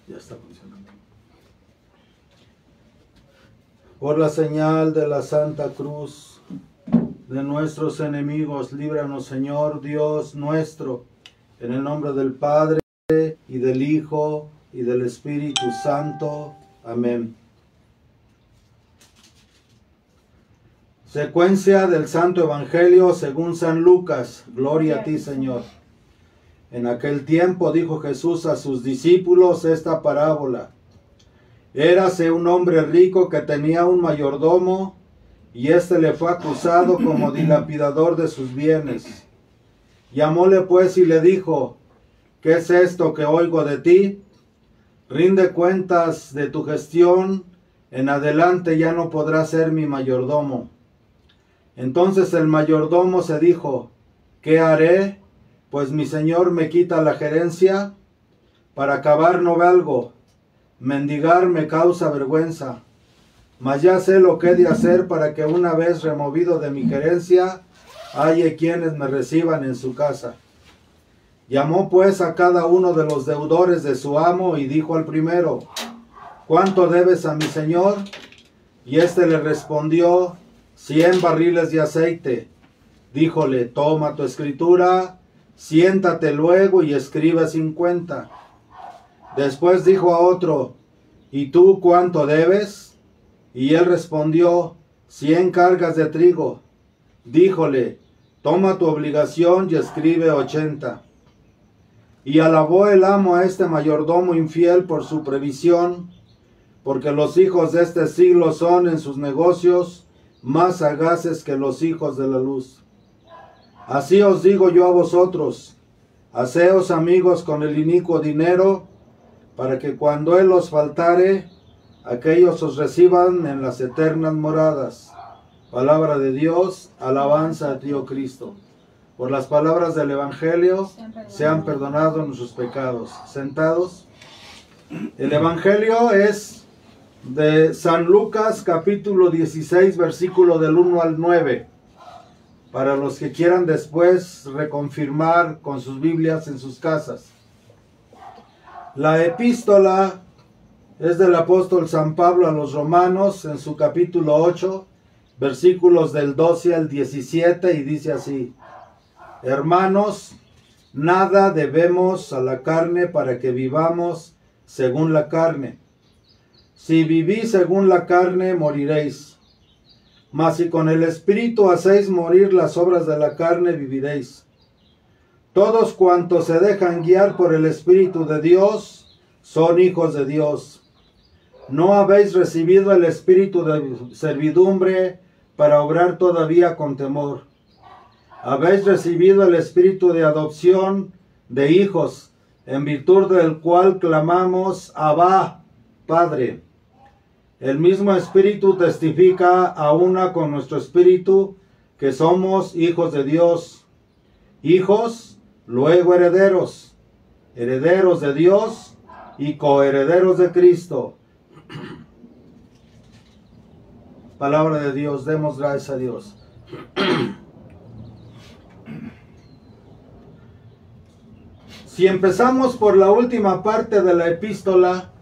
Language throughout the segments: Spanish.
Ya está funcionando. Por la señal de la Santa Cruz de nuestros enemigos, líbranos, Señor Dios nuestro, en el nombre del Padre, y del Hijo, y del Espíritu Santo. Amén. Secuencia del Santo Evangelio según San Lucas. Gloria a ti, Señor. En aquel tiempo dijo Jesús a sus discípulos esta parábola. Érase un hombre rico que tenía un mayordomo, y éste le fue acusado como dilapidador de sus bienes. Llamóle pues y le dijo: ¿qué es esto que oigo de ti? Rinde cuentas de tu gestión, en adelante ya no podrás ser mi mayordomo. Entonces el mayordomo se dijo: ¿qué haré? Pues mi señor me quita la gerencia. Para acabar no valgo, mendigar me causa vergüenza. Mas ya sé lo que he de hacer para que una vez removido de mi gerencia, haya quienes me reciban en su casa. Llamó pues a cada uno de los deudores de su amo y dijo al primero: ¿cuánto debes a mi señor? Y éste le respondió: 100 barriles de aceite. Díjole: toma tu escritura, siéntate luego y escribe 50. Después dijo a otro: ¿y tú cuánto debes? Y él respondió: 100 cargas de trigo. Díjole: toma tu obligación y escribe 80. Y alabó el amo a este mayordomo infiel por su previsión, porque los hijos de este siglo son en sus negocios más sagaces que los hijos de la luz. Así os digo yo a vosotros: haceos amigos con el inicuo dinero, para que cuando él os faltare, aquellos os reciban en las eternas moradas. Palabra de Dios, alabanza a ti, oh Cristo. Por las palabras del Evangelio sean perdonados nuestros pecados. Sentados. El Evangelio es de San Lucas, capítulo 16, versículo del 1 al 9. Para los que quieran después reconfirmar con sus Biblias en sus casas. La epístola es del apóstol San Pablo a los Romanos en su capítulo 8, versículos del 12 al 17, y dice así: hermanos, nada debemos a la carne para que vivamos según la carne. Si vivís según la carne, moriréis. Mas si con el Espíritu hacéis morir las obras de la carne, viviréis. Todos cuantos se dejan guiar por el Espíritu de Dios son hijos de Dios. No habéis recibido el espíritu de servidumbre para obrar todavía con temor. Habéis recibido el espíritu de adopción de hijos, en virtud del cual clamamos: Abba, Padre. El mismo Espíritu testifica a una con nuestro espíritu que somos hijos de Dios. Hijos, luego herederos, herederos de Dios y coherederos de Cristo. Palabra de Dios, demos gracias a Dios. Si empezamos por la última parte de la epístola,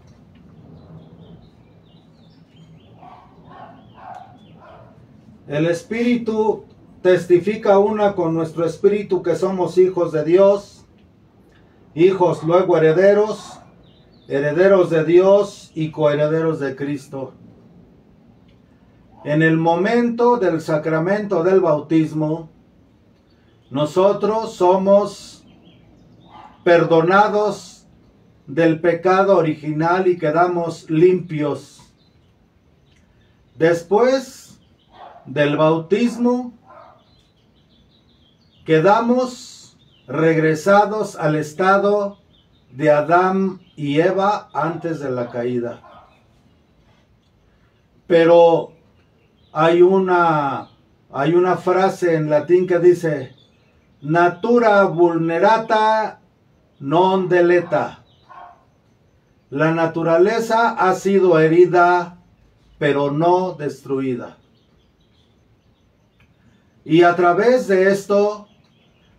el Espíritu testifica una con nuestro espíritu que somos hijos de Dios, hijos luego herederos, herederos de Dios y coherederos de Cristo. En el momento del sacramento del bautismo, nosotros somos perdonados del pecado original y quedamos limpios. Después del bautismo, quedamos regresados al estado de Adán y Eva antes de la caída. Pero hay una frase en latín que dice: natura vulnerata non deleta. La naturaleza ha sido herida, pero no destruida. Y a través de esto,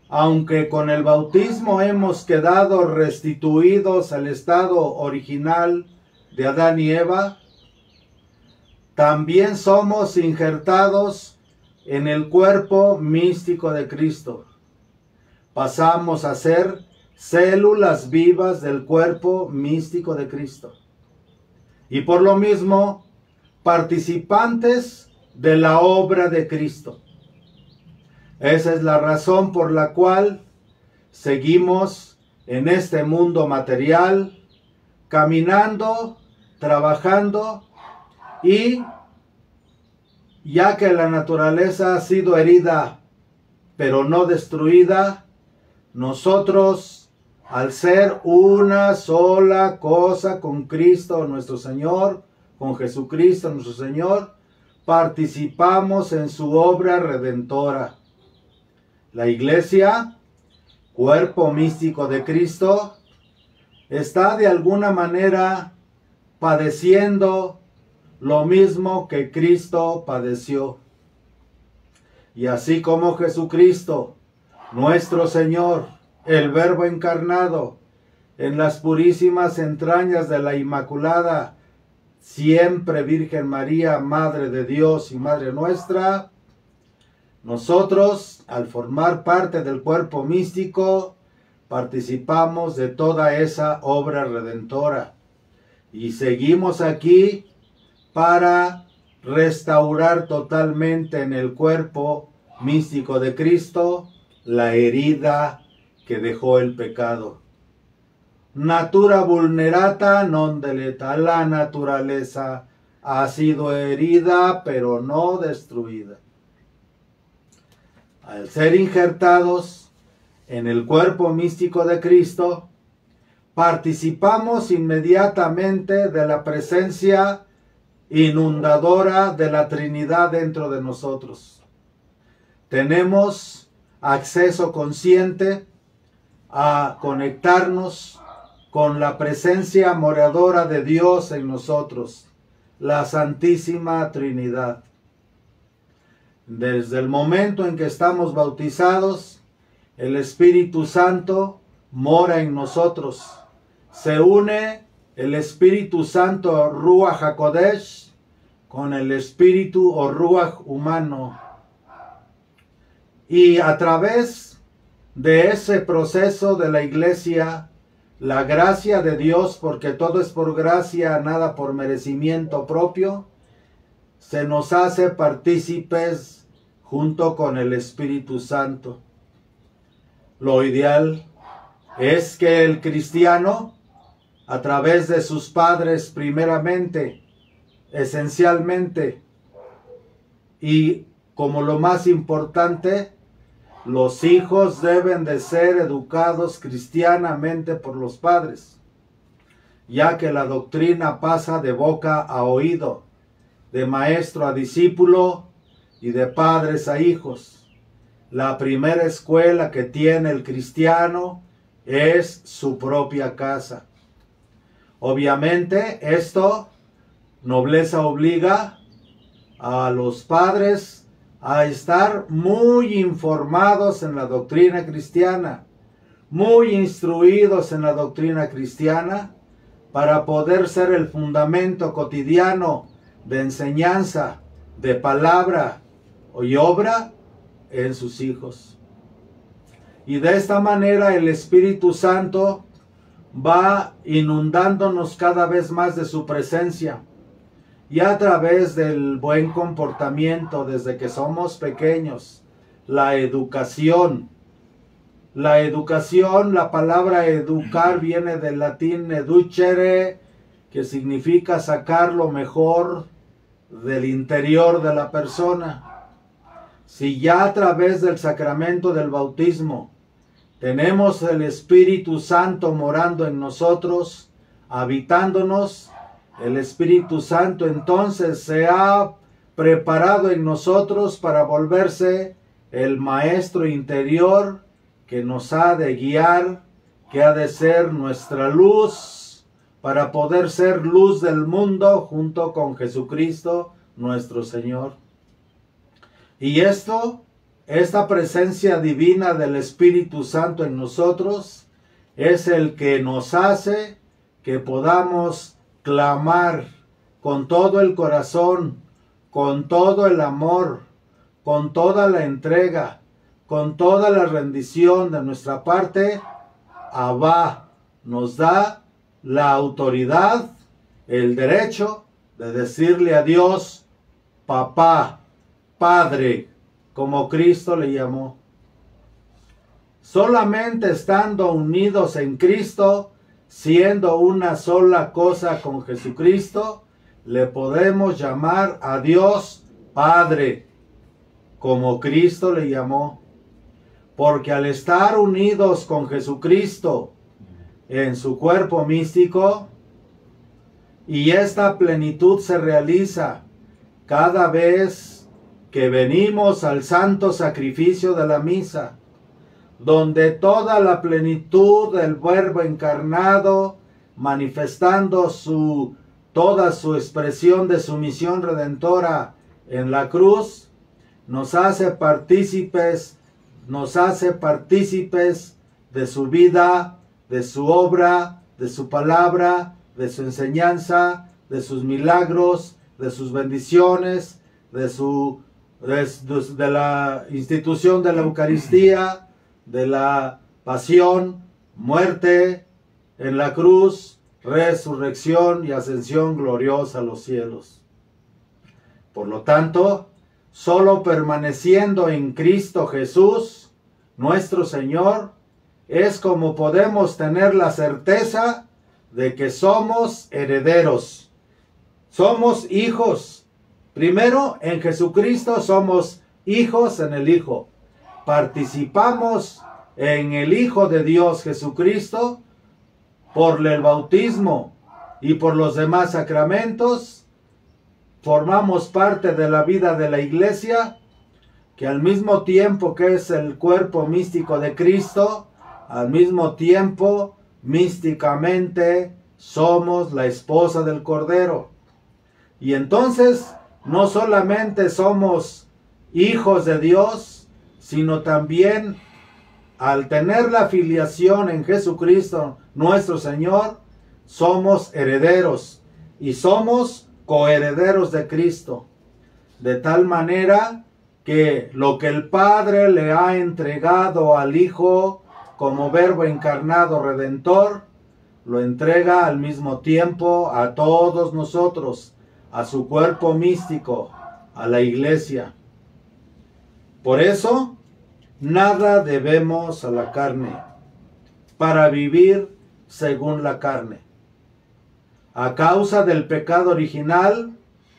aunque con el bautismo hemos quedado restituidos al estado original de Adán y Eva, también somos injertados en el cuerpo místico de Cristo. Pasamos a ser células vivas del cuerpo místico de Cristo. Y por lo mismo, participantes de la obra de Cristo. Esa es la razón por la cual seguimos en este mundo material, caminando, trabajando, y ya que la naturaleza ha sido herida, pero no destruida, nosotros, al ser una sola cosa con Cristo nuestro Señor, con Jesucristo nuestro Señor, participamos en su obra redentora. La iglesia, cuerpo místico de Cristo, está de alguna manera padeciendo lo mismo que Cristo padeció. Y así como Jesucristo, nuestro Señor, el Verbo encarnado, en las purísimas entrañas de la Inmaculada, siempre Virgen María, Madre de Dios y Madre nuestra, nosotros, al formar parte del cuerpo místico, participamos de toda esa obra redentora. Y seguimos aquí para restaurar totalmente en el cuerpo místico de Cristo la herida que dejó el pecado. Natura vulnerata non deleta. La naturaleza ha sido herida, pero no destruida. Al ser injertados en el cuerpo místico de Cristo, participamos inmediatamente de la presencia inundadora de la Trinidad dentro de nosotros. Tenemos acceso consciente a conectarnos con la presencia moradora de Dios en nosotros, la Santísima Trinidad. Desde el momento en que estamos bautizados, el Espíritu Santo mora en nosotros. Se une el Espíritu Santo Ruach HaKodesh con el Espíritu o Ruach humano. Y a través de ese proceso de la iglesia, la gracia de Dios, porque todo es por gracia, nada por merecimiento propio, se nos hace partícipes junto con el Espíritu Santo. Lo ideal es que el cristiano, a través de sus padres primeramente, esencialmente, y como lo más importante, los hijos deben de ser educados cristianamente por los padres, ya que la doctrina pasa de boca a oído, de maestro a discípulo y de padres a hijos. La primera escuela que tiene el cristiano es su propia casa. Obviamente esto, nobleza obliga a los padres a estar muy informados en la doctrina cristiana, muy instruidos en la doctrina cristiana, para poder ser el fundamento cotidiano de enseñanza, de palabra y obra en sus hijos. Y de esta manera el Espíritu Santo va inundándonos cada vez más de su presencia. Y a través del buen comportamiento desde que somos pequeños, la educación, la palabra educar viene del latín educere, que significa sacar lo mejor del interior de la persona. Si ya a través del sacramento del bautismo tenemos el Espíritu Santo morando en nosotros, habitándonos, el Espíritu Santo entonces se ha preparado en nosotros para volverse el maestro interior que nos ha de guiar, que ha de ser nuestra luz, para poder ser luz del mundo junto con Jesucristo nuestro Señor. Y esto esta presencia divina del Espíritu Santo en nosotros es el que nos hace que podamos clamar con todo el corazón, con todo el amor, con toda la entrega, con toda la rendición de nuestra parte. Abba nos da la autoridad, el derecho de decirle a Dios, papá, padre, como Cristo le llamó. Solamente estando unidos en Cristo, siendo una sola cosa con Jesucristo, le podemos llamar a Dios Padre, como Cristo le llamó. Porque al estar unidos con Jesucristo en su cuerpo místico, y esta plenitud se realiza cada vez que venimos al santo sacrificio de la misa, donde toda la plenitud del Verbo encarnado, manifestando toda su expresión de su misión redentora en la cruz, nos hace partícipes de su vida, de su obra, de su palabra, de su enseñanza, de sus milagros, de sus bendiciones, de la institución de la Eucaristía, de la pasión, muerte en la cruz, resurrección y ascensión gloriosa a los cielos. Por lo tanto, solo permaneciendo en Cristo Jesús, nuestro Señor, es como podemos tener la certeza de que somos herederos. Somos hijos. Primero, en Jesucristo somos hijos en el Hijo. Participamos en el Hijo de Dios Jesucristo por el bautismo y por los demás sacramentos. Formamos parte de la vida de la Iglesia, que al mismo tiempo que es el cuerpo místico de Cristo, al mismo tiempo místicamente somos la esposa del Cordero. Y entonces no solamente somos hijos de Dios, sino también al tener la filiación en Jesucristo nuestro Señor, somos herederos y somos coherederos de Cristo, de tal manera que lo que el Padre le ha entregado al Hijo como Verbo encarnado redentor, lo entrega al mismo tiempo a todos nosotros, a su cuerpo místico, a la Iglesia. Por eso, nada debemos a la carne, para vivir según la carne. A causa del pecado original,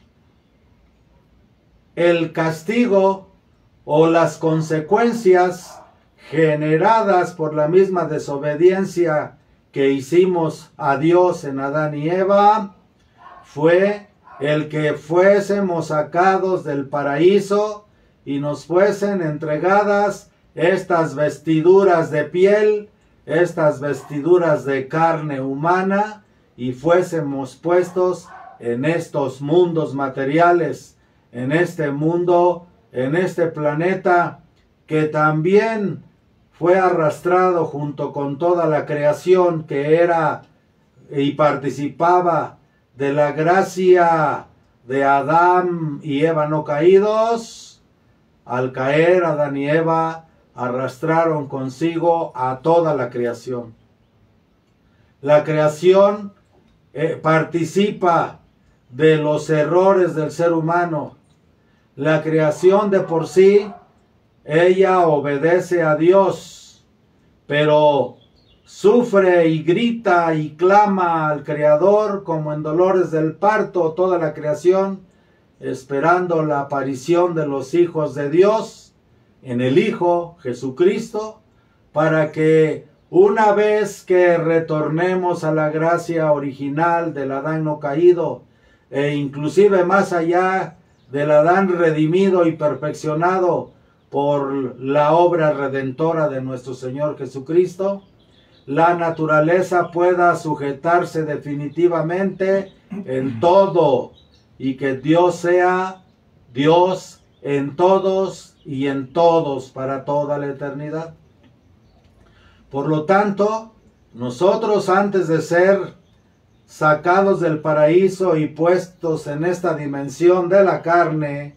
el castigo o las consecuencias generadas por la misma desobediencia que hicimos a Dios en Adán y Eva, fue el que fuésemos sacados del paraíso y nos fuesen entregadas estas vestiduras de piel, estas vestiduras de carne humana, y fuésemos puestos en estos mundos materiales, en este mundo, en este planeta, que también fue arrastrado junto con toda la creación que era y participaba de la gracia de Adán y Eva no caídos. Al caer, Adán y Eva arrastraron consigo a toda la creación. La creación participa de los errores del ser humano. La creación de por sí, ella obedece a Dios, pero sufre y grita y clama al Creador como en dolores del parto toda la creación, esperando la aparición de los hijos de Dios en el Hijo Jesucristo, para que una vez que retornemos a la gracia original del Adán no caído, e inclusive más allá del Adán redimido y perfeccionado por la obra redentora de nuestro Señor Jesucristo, la naturaleza pueda sujetarse definitivamente en todo, y que Dios sea Dios en todos y en todos para toda la eternidad. Por lo tanto, nosotros antes de ser sacados del paraíso y puestos en esta dimensión de la carne,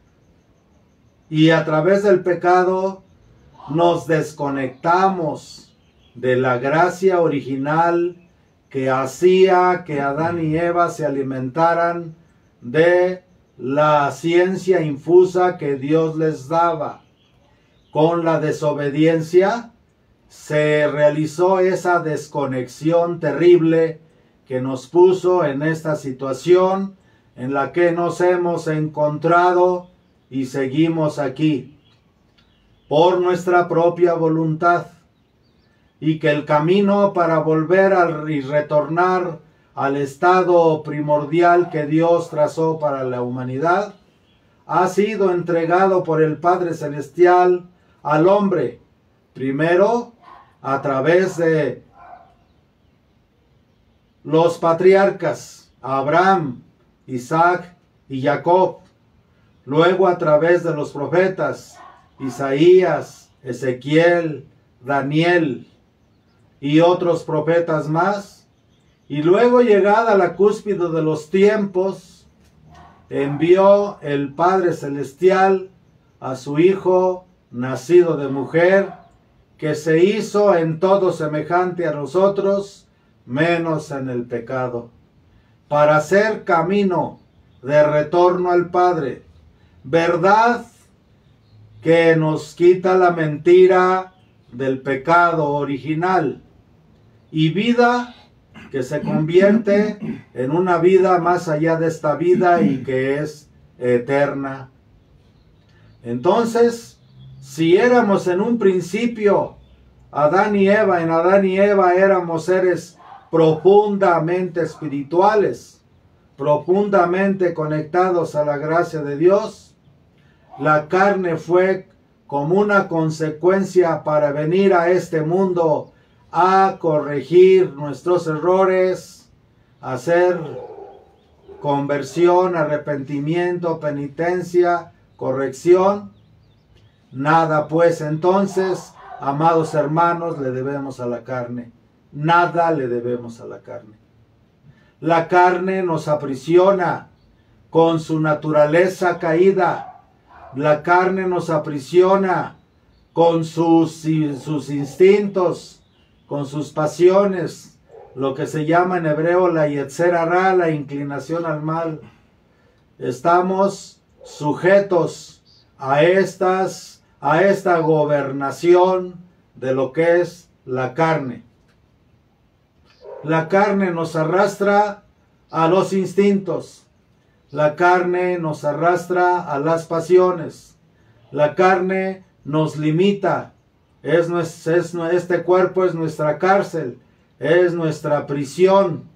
y a través del pecado nos desconectamos de la gracia original que hacía que Adán y Eva se alimentaran de la ciencia infusa que Dios les daba. Con la desobediencia se realizó esa desconexión terrible que nos puso en esta situación en la que nos hemos encontrado y seguimos aquí por nuestra propia voluntad, y que el camino para volver y retornar al estado primordial que Dios trazó para la humanidad ha sido entregado por el Padre Celestial al hombre, primero a través de los patriarcas Abraham, Isaac y Jacob, luego a través de los profetas Isaías, Ezequiel, Daniel y otros profetas más, y luego llegada la cúspide de los tiempos, envió el Padre Celestial a su Hijo, nacido de mujer, que se hizo en todo semejante a nosotros, menos en el pecado, para hacer camino de retorno al Padre, verdad que nos quita la mentira del pecado original, y vida que se convierte en una vida más allá de esta vida y que es eterna. Entonces, si éramos en un principio Adán y Eva, en Adán y Eva éramos seres profundamente espirituales, profundamente conectados a la gracia de Dios, la carne fue como una consecuencia para venir a este mundo a corregir nuestros errores, hacer conversión, arrepentimiento, penitencia, corrección. Nada pues entonces, amados hermanos, le debemos a la carne. Nada le debemos a la carne. La carne nos aprisiona con su naturaleza caída. La carne nos aprisiona con sus instintos, con sus pasiones, lo que se llama en hebreo la yetzer hará, la inclinación al mal. Estamos sujetos a esta gobernación de lo que es la carne. La carne nos arrastra a los instintos. La carne nos arrastra a las pasiones. La carne nos limita. Este cuerpo es nuestra cárcel, es nuestra prisión.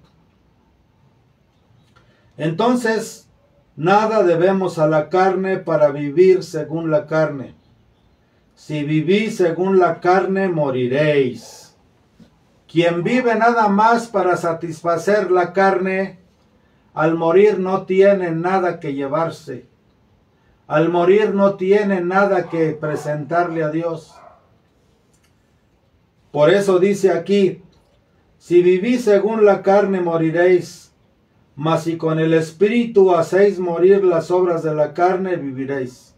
Entonces, nada debemos a la carne para vivir según la carne. Si vivís según la carne, moriréis. Quien vive nada más para satisfacer la carne, al morir no tiene nada que llevarse. Al morir no tiene nada que presentarle a Dios. Por eso dice aquí, si vivís según la carne moriréis, mas si con el Espíritu hacéis morir las obras de la carne, viviréis.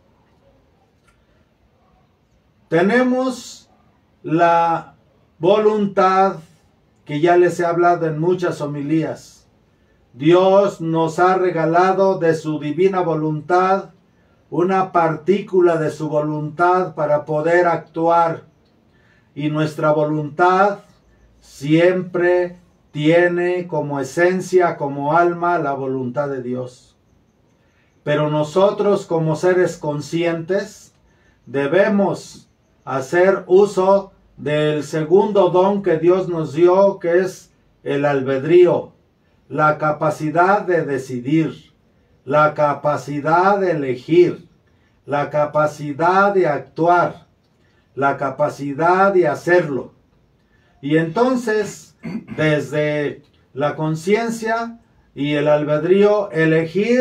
Tenemos la voluntad que ya les he hablado en muchas homilías. Dios nos ha regalado de su divina voluntad una partícula de su voluntad para poder actuar. Y nuestra voluntad siempre tiene como esencia, como alma, la voluntad de Dios. Pero nosotros como seres conscientes debemos hacer uso del segundo don que Dios nos dio, que es el albedrío, la capacidad de decidir, la capacidad de elegir, la capacidad de actuar, la capacidad de hacerlo. Y entonces, desde la conciencia y el albedrío, elegir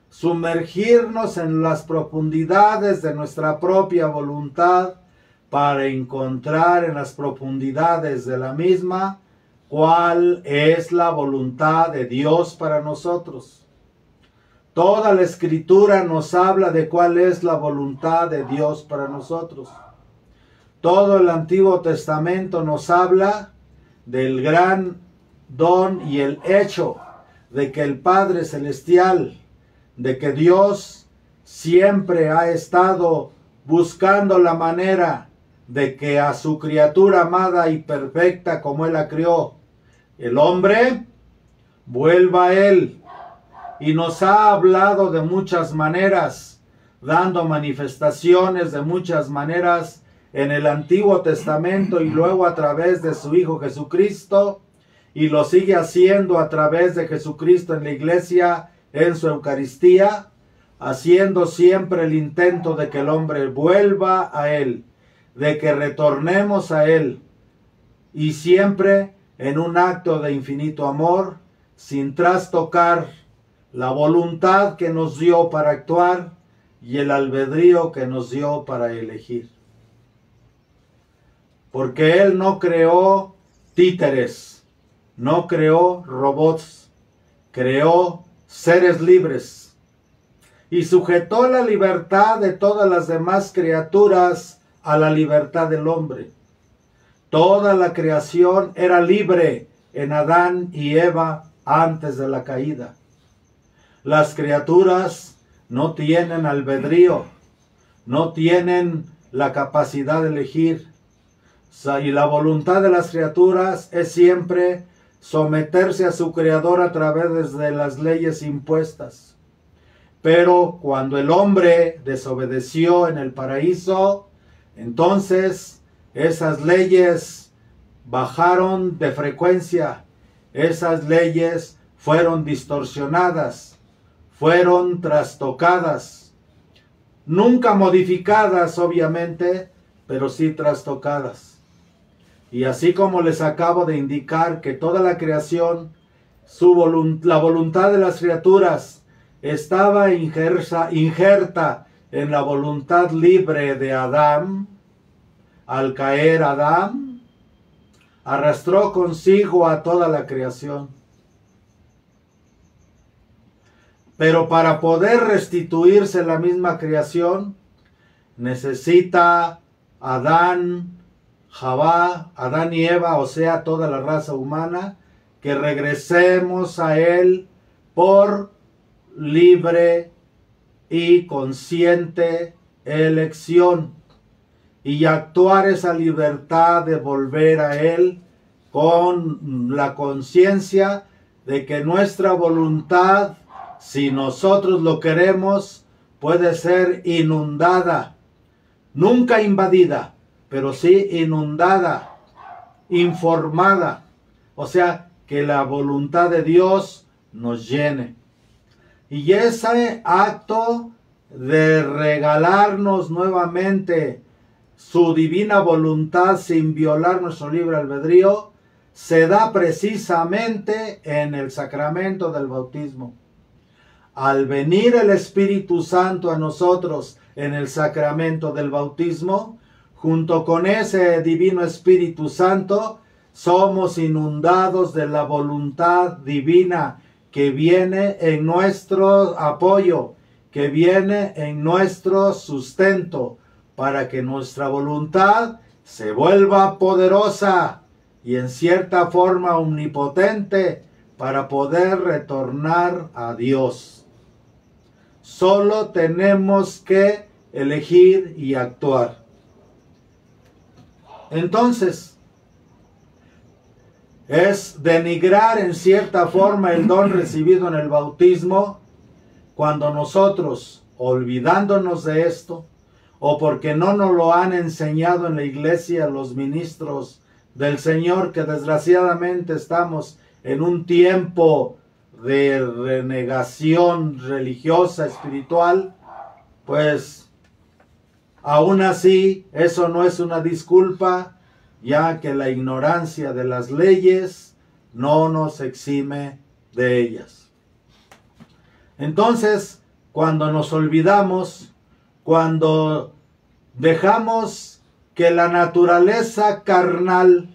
sumergirnos en las profundidades de nuestra propia voluntad para encontrar en las profundidades de la misma cuál es la voluntad de Dios para nosotros. Toda la Escritura nos habla de cuál es la voluntad de Dios para nosotros. Todo el Antiguo Testamento nos habla del gran don y el hecho de que el Padre Celestial, de que Dios siempre ha estado buscando la manera de que a su criatura amada y perfecta como Él la crió, el hombre, vuelva a Él. Y nos ha hablado de muchas maneras, dando manifestaciones de muchas maneras en el Antiguo Testamento y luego a través de su Hijo Jesucristo, y lo sigue haciendo a través de Jesucristo en la iglesia, en su Eucaristía, haciendo siempre el intento de que el hombre vuelva a Él, de que retornemos a Él, y siempre en un acto de infinito amor, sin trastocar la voluntad que nos dio para actuar y el albedrío que nos dio para elegir. Porque Él no creó títeres, no creó robots, creó seres libres y sujetó la libertad de todas las demás criaturas a la libertad del hombre. Toda la creación era libre en Adán y Eva antes de la caída. Las criaturas no tienen albedrío, no tienen la capacidad de elegir. Y la voluntad de las criaturas es siempre someterse a su Creador a través de las leyes impuestas. Pero cuando el hombre desobedeció en el paraíso, entonces esas leyes bajaron de frecuencia, esas leyes fueron distorsionadas, fueron trastocadas, nunca modificadas obviamente, pero sí trastocadas. Y así como les acabo de indicar que toda la creación, la voluntad de las criaturas estaba injerta en la voluntad libre de Adán, al caer Adán, arrastró consigo a toda la creación. Pero para poder restituirse la misma creación, necesita Adán y Eva, o sea, toda la raza humana, que regresemos a Él por libre y consciente elección y actuar esa libertad de volver a Él con la conciencia de que nuestra voluntad, si nosotros lo queremos, puede ser inundada, nunca invadida, pero sí inundada, informada. O sea, que la voluntad de Dios nos llene. Y ese acto de regalarnos nuevamente su divina voluntad sin violar nuestro libre albedrío, se da precisamente en el sacramento del bautismo. Al venir el Espíritu Santo a nosotros en el sacramento del bautismo, junto con ese divino Espíritu Santo, somos inundados de la voluntad divina que viene en nuestro apoyo, que viene en nuestro sustento, para que nuestra voluntad se vuelva poderosa y en cierta forma omnipotente para poder retornar a Dios. Solo tenemos que elegir y actuar. Entonces, es denigrar en cierta forma el don recibido en el bautismo cuando nosotros, olvidándonos de esto, o porque no nos lo han enseñado en la iglesia los ministros del Señor, que desgraciadamente estamos en un tiempo de renegación religiosa, espiritual, pues aún así eso no es una disculpa, ya que la ignorancia de las leyes no nos exime de ellas. Entonces, cuando nos olvidamos, cuando dejamos que la naturaleza carnal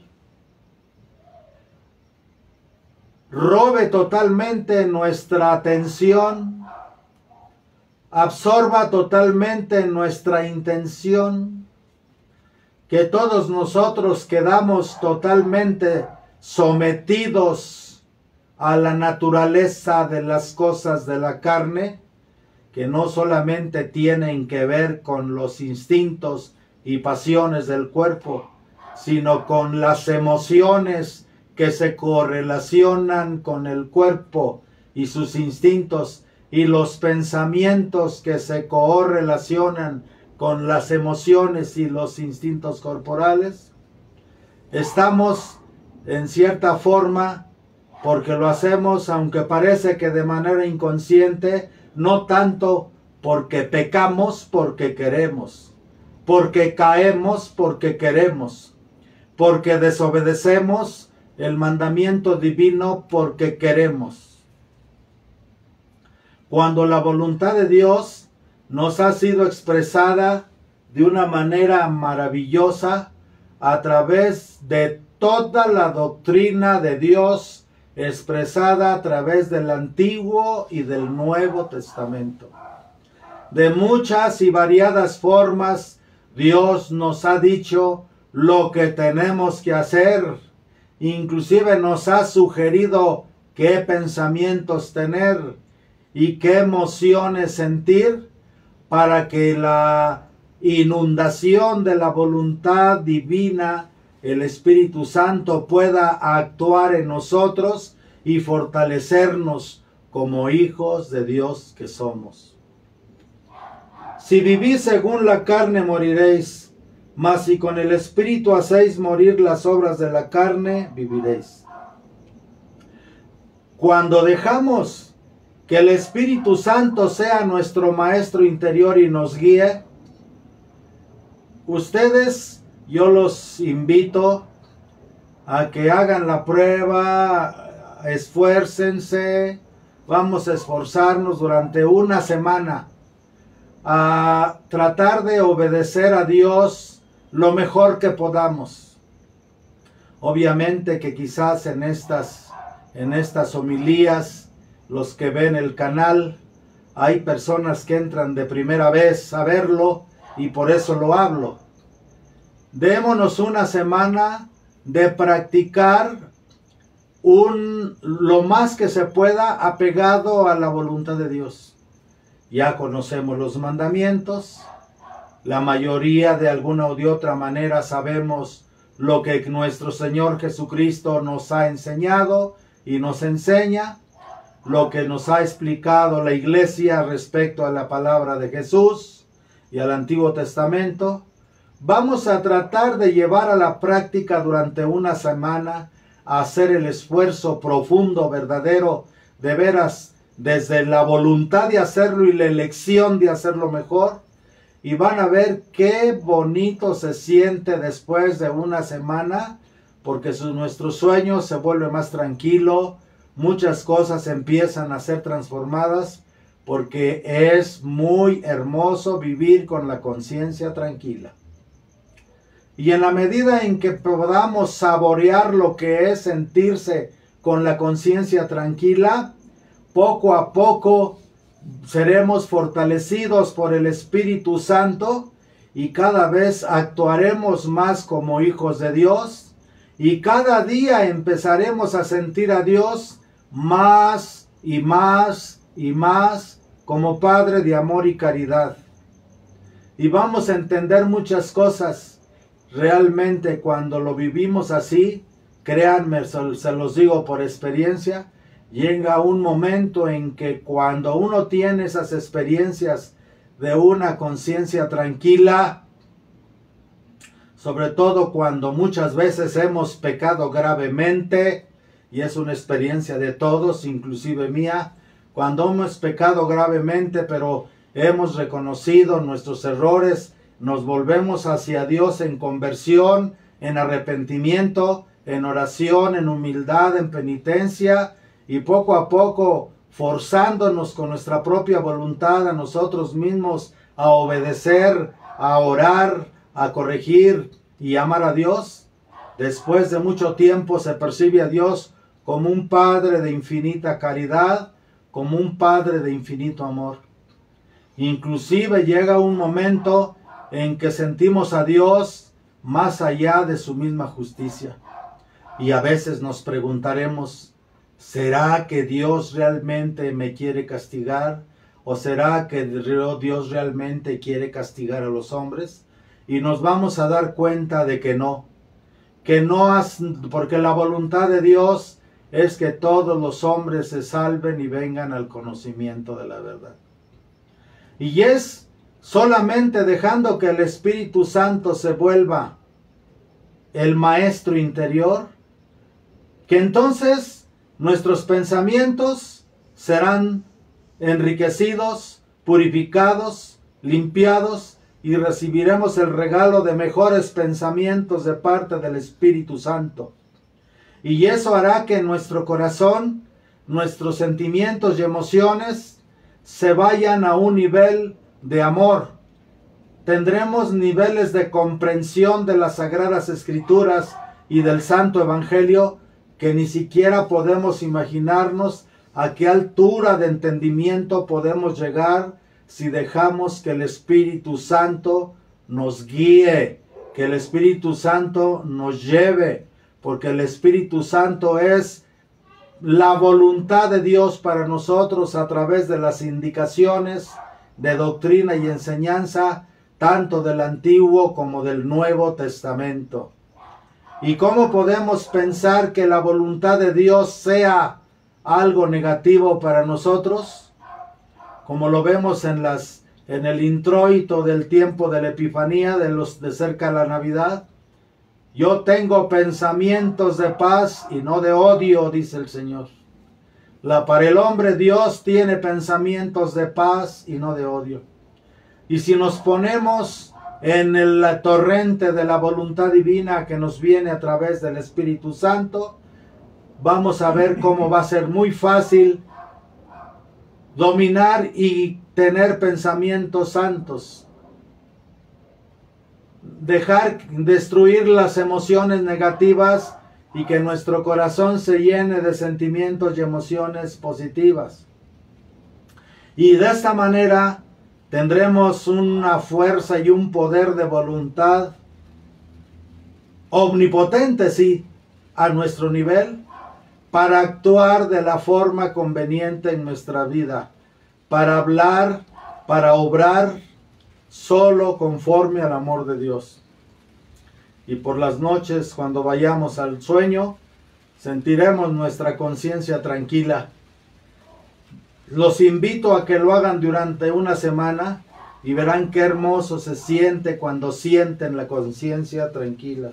robe totalmente nuestra atención, absorba totalmente nuestra intención, que todos nosotros quedamos totalmente sometidos a la naturaleza de las cosas de la carne, que no solamente tienen que ver con los instintos y pasiones del cuerpo, sino con las emociones que se correlacionan con el cuerpo y sus instintos, y los pensamientos que se correlacionan con las emociones y los instintos corporales. Estamos en cierta forma, porque lo hacemos, aunque parece que de manera inconsciente, no tanto porque pecamos, porque queremos, porque caemos, porque queremos, porque desobedecemos el mandamiento divino, porque queremos. Cuando la voluntad de Dios nos ha sido expresada de una manera maravillosa a través de toda la doctrina de Dios, expresada a través del Antiguo y del Nuevo Testamento. De muchas y variadas formas, Dios nos ha dicho lo que tenemos que hacer. Inclusive nos ha sugerido qué pensamientos tener y qué emociones sentir para que la inundación de la voluntad divina, el Espíritu Santo, pueda actuar en nosotros y fortalecernos como hijos de Dios que somos. Si vivís según la carne, moriréis, mas si con el Espíritu hacéis morir las obras de la carne, viviréis. Cuando dejamos que el Espíritu Santo sea nuestro maestro interior y nos guíe, ustedes, yo los invito a que hagan la prueba, esfuércense, vamos a esforzarnos durante una semana a tratar de obedecer a Dios lo mejor que podamos. Obviamente que quizás en estas homilías, los que ven el canal, hay personas que entran de primera vez a verlo y por eso lo hablo. Démonos una semana de practicar lo más que se pueda apegado a la voluntad de Dios. Ya conocemos los mandamientos, la mayoría de alguna o de otra manera sabemos lo que nuestro Señor Jesucristo nos ha enseñado y nos enseña, lo que nos ha explicado la Iglesia respecto a la palabra de Jesús y al Antiguo Testamento. Vamos a tratar de llevar a la práctica durante una semana, a hacer el esfuerzo profundo, verdadero, de veras, desde la voluntad de hacerlo y la elección de hacerlo mejor. Y van a ver qué bonito se siente después de una semana, porque nuestro sueño se vuelve más tranquilo, muchas cosas empiezan a ser transformadas, porque es muy hermoso vivir con la conciencia tranquila. Y en la medida en que podamos saborear lo que es sentirse con la conciencia tranquila, poco a poco seremos fortalecidos por el Espíritu Santo y cada vez actuaremos más como hijos de Dios, y cada día empezaremos a sentir a Dios más y más y más como Padre de amor y caridad. Y vamos a entender muchas cosas. Realmente cuando lo vivimos así, créanme, se los digo por experiencia, llega un momento en que cuando uno tiene esas experiencias de una conciencia tranquila, sobre todo cuando muchas veces hemos pecado gravemente, y es una experiencia de todos, inclusive mía, cuando hemos pecado gravemente, pero hemos reconocido nuestros errores, nos volvemos hacia Dios en conversión, en arrepentimiento, en oración, en humildad, en penitencia, y poco a poco forzándonos con nuestra propia voluntad a nosotros mismos a obedecer, a orar, a corregir y amar a Dios, después de mucho tiempo se percibe a Dios como un Padre de infinita caridad, como un Padre de infinito amor. Inclusive llega un momento en que sentimos a Dios más allá de su misma justicia. Y a veces nos preguntaremos, ¿será que Dios realmente me quiere castigar? ¿O será que Dios realmente quiere castigar a los hombres? Y nos vamos a dar cuenta de que no, porque la voluntad de Dios es que todos los hombres se salven y vengan al conocimiento de la verdad. Y es solamente dejando que el Espíritu Santo se vuelva el maestro interior, que entonces nuestros pensamientos serán enriquecidos, purificados, limpiados, y recibiremos el regalo de mejores pensamientos de parte del Espíritu Santo. Y eso hará que nuestro corazón, nuestros sentimientos y emociones se vayan a un nivel de amor. Tendremos niveles de comprensión de las Sagradas Escrituras y del Santo Evangelio que ni siquiera podemos imaginarnos a qué altura de entendimiento podemos llegar si dejamos que el Espíritu Santo nos guíe, que el Espíritu Santo nos lleve, porque el Espíritu Santo es la voluntad de Dios para nosotros a través de las indicaciones de doctrina y enseñanza, tanto del Antiguo como del Nuevo Testamento. ¿Y cómo podemos pensar que la voluntad de Dios sea algo negativo para nosotros? Como lo vemos en el introito del tiempo de la Epifanía, de cerca de la Navidad. Yo tengo pensamientos de paz y no de odio, dice el Señor. Para el hombre Dios tiene pensamientos de paz y no de odio. Y si nos ponemos en el torrente de la voluntad divina que nos viene a través del Espíritu Santo, vamos a ver cómo va a ser muy fácil dominar y tener pensamientos santos. Destruir las emociones negativas y que nuestro corazón se llene de sentimientos y emociones positivas. Y de esta manera tendremos una fuerza y un poder de voluntad omnipotente, sí, a nuestro nivel, para actuar de la forma conveniente en nuestra vida, para hablar, para obrar, solo conforme al amor de Dios. Y por las noches, cuando vayamos al sueño, sentiremos nuestra conciencia tranquila. Los invito a que lo hagan durante una semana y verán qué hermoso se siente cuando sienten la conciencia tranquila.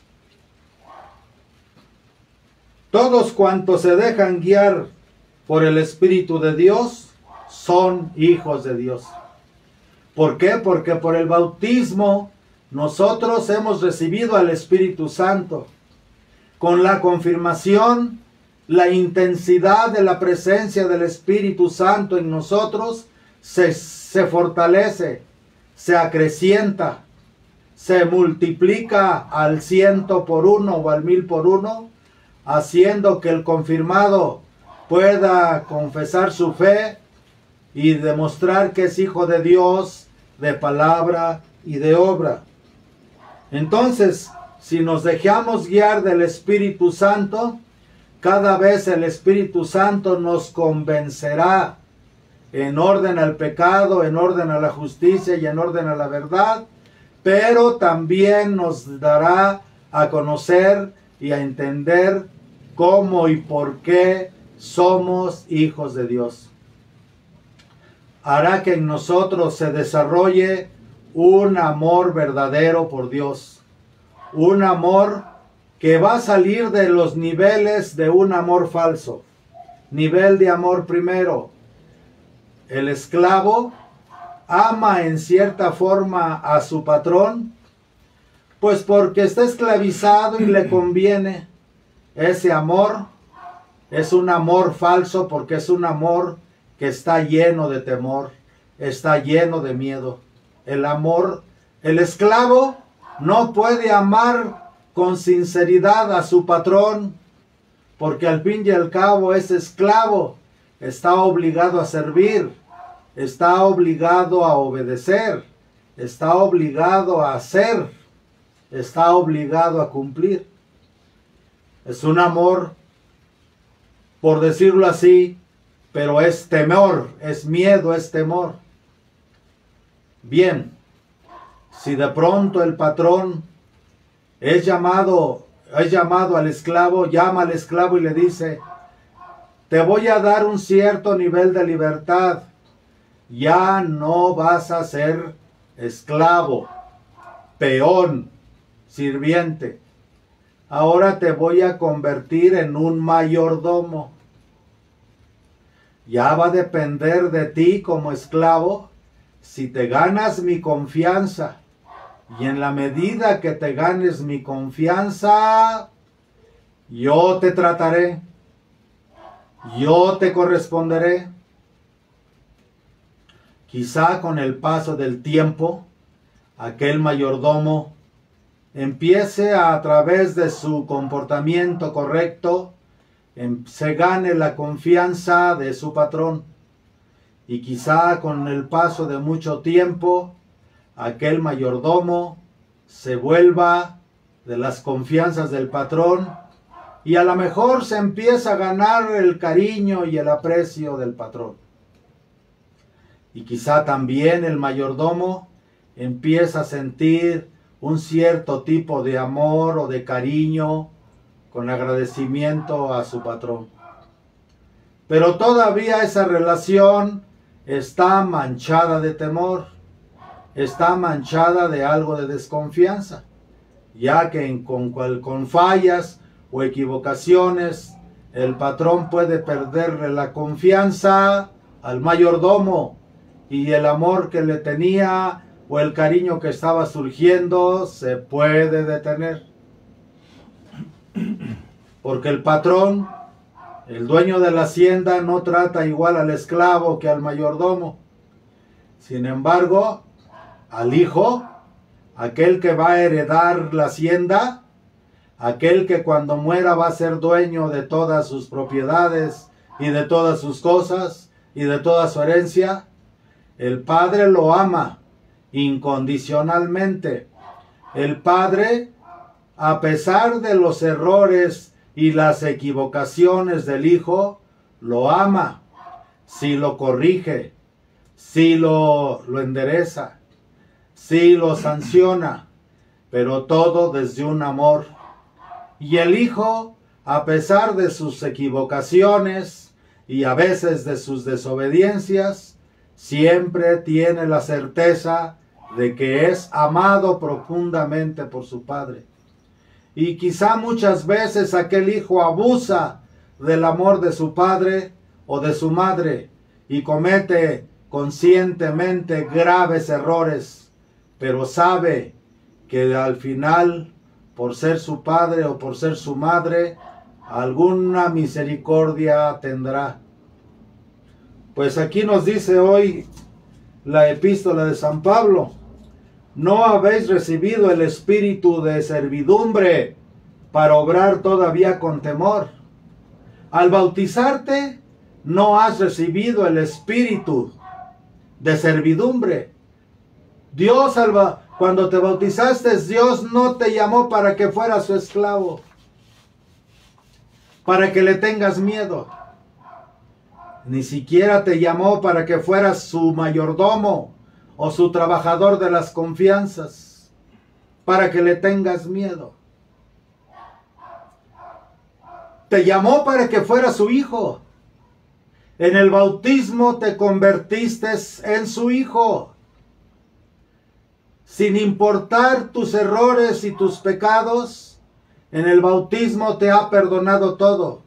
Todos cuantos se dejan guiar por el Espíritu de Dios son hijos de Dios. ¿Por qué? Porque por el bautismo nosotros hemos recibido al Espíritu Santo. Con la confirmación, la intensidad de la presencia del Espíritu Santo en nosotros se fortalece, se acrecienta, se multiplica al 100 por 1 o al 1000 por 1, haciendo que el confirmado pueda confesar su fe y demostrar que es hijo de Dios de palabra y de obra. Entonces, si nos dejamos guiar del Espíritu Santo, cada vez el Espíritu Santo nos convencerá en orden al pecado, en orden a la justicia y en orden a la verdad, pero también nos dará a conocer y a entender cómo y por qué somos hijos de Dios. Hará que en nosotros se desarrolle un amor verdadero por Dios, un amor que va a salir de los niveles de un amor falso. Nivel de amor primero. El esclavo ama en cierta forma a su patrón, pues porque está esclavizado y le conviene. Ese amor es un amor falso porque es un amor que está lleno de temor, está lleno de miedo. El amor, el esclavo no puede amar con sinceridad a su patrón, porque al fin y al cabo ese esclavo está obligado a servir, está obligado a obedecer, está obligado a hacer, está obligado a cumplir. Es un amor, por decirlo así, pero es temor, es miedo, es temor. Bien, si de pronto el patrón es llamado al esclavo, llama al esclavo y le dice: te voy a dar un cierto nivel de libertad, ya no vas a ser esclavo, peón, sirviente, ahora te voy a convertir en un mayordomo. Ya va a depender de ti como esclavo si te ganas mi confianza. Y en la medida que te ganes mi confianza, yo te trataré, yo te corresponderé. Quizá con el paso del tiempo, aquel mayordomo empiece a través de su comportamiento correcto, se gane la confianza de su patrón. Y quizá con el paso de mucho tiempo, aquel mayordomo se vuelva de las confianzas del patrón y a lo mejor se empieza a ganar el cariño y el aprecio del patrón. Y quizá también el mayordomo empieza a sentir un cierto tipo de amor o de cariño con agradecimiento a su patrón. Pero todavía esa relación está manchada de temor, está manchada de algo de desconfianza, ya que con fallas o equivocaciones el patrón puede perderle la confianza al mayordomo y el amor que le tenía o el cariño que estaba surgiendo se puede detener. Porque el patrón, el dueño de la hacienda, no trata igual al esclavo que al mayordomo. Sin embargo, al hijo, aquel que va a heredar la hacienda, aquel que cuando muera va a ser dueño de todas sus propiedades y de todas sus cosas y de toda su herencia, el padre lo ama incondicionalmente. El padre, a pesar de los errores y las equivocaciones del hijo, lo ama, si lo corrige, si lo endereza, si lo sanciona, pero todo desde un amor. Y el hijo, a pesar de sus equivocaciones y a veces de sus desobediencias, siempre tiene la certeza de que es amado profundamente por su padre. Y quizá muchas veces aquel hijo abusa del amor de su padre o de su madre y comete conscientemente graves errores, pero sabe que al final, por ser su padre o por ser su madre, alguna misericordia tendrá. Pues aquí nos dice hoy la epístola de San Pablo: no habéis recibido el espíritu de servidumbre para obrar todavía con temor. Al bautizarte, no has recibido el espíritu de servidumbre. Dios, cuando te bautizaste, Dios no te llamó para que fueras su esclavo, para que le tengas miedo. Ni siquiera te llamó para que fueras su mayordomo o su trabajador de las confianzas, para que le tengas miedo. Te llamó para que fueras su hijo. En el bautismo te convertiste en su hijo. Sin importar tus errores y tus pecados, en el bautismo te ha perdonado todo.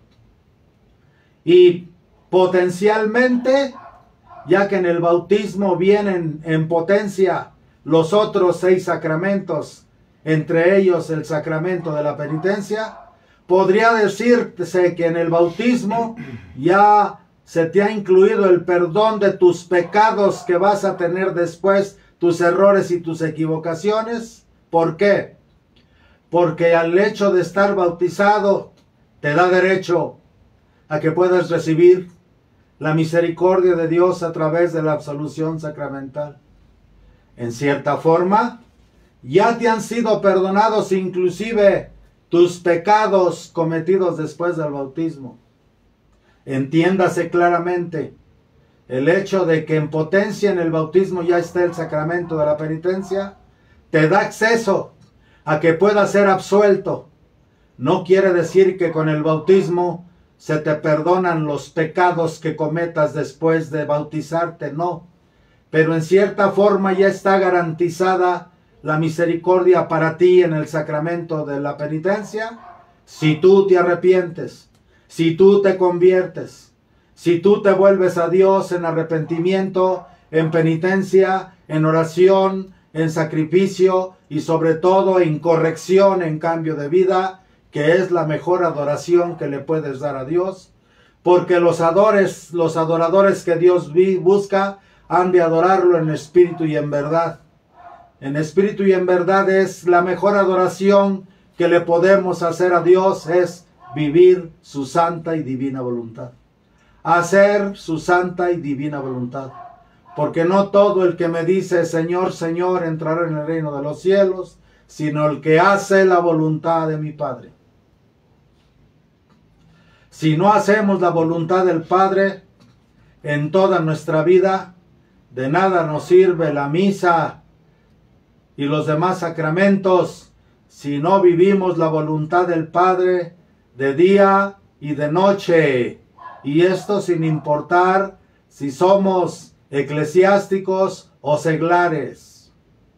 Y potencialmente, ya que en el bautismo vienen en potencia los otros 6 sacramentos, entre ellos el sacramento de la penitencia, podría decirse que en el bautismo ya se te ha incluido el perdón de tus pecados que vas a tener después, tus errores y tus equivocaciones. ¿Por qué? Porque al hecho de estar bautizado te da derecho a que puedas recibir la misericordia de Dios a través de la absolución sacramental. En cierta forma, ya te han sido perdonados inclusive tus pecados cometidos después del bautismo. Entiéndase claramente, el hecho de que en potencia en el bautismo ya esté el sacramento de la penitencia, te da acceso a que puedas ser absuelto. No quiere decir que con el bautismo se te perdonan los pecados que cometas después de bautizarte, no. Pero en cierta forma ya está garantizada la misericordia para ti en el sacramento de la penitencia, si tú te arrepientes, si tú te conviertes, si tú te vuelves a Dios en arrepentimiento, en penitencia, en oración, en sacrificio y sobre todo en corrección, en cambio de vida, que es la mejor adoración que le puedes dar a Dios, porque los adoradores que Dios busca han de adorarlo en espíritu y en verdad. En espíritu y en verdad es la mejor adoración que le podemos hacer a Dios, es vivir su santa y divina voluntad. Hacer su santa y divina voluntad. Porque no todo el que me dice Señor, Señor entrará en el reino de los cielos, sino el que hace la voluntad de mi Padre. Si no hacemos la voluntad del Padre en toda nuestra vida, de nada nos sirve la misa y los demás sacramentos si no vivimos la voluntad del Padre de día y de noche. Y esto sin importar si somos eclesiásticos o seglares.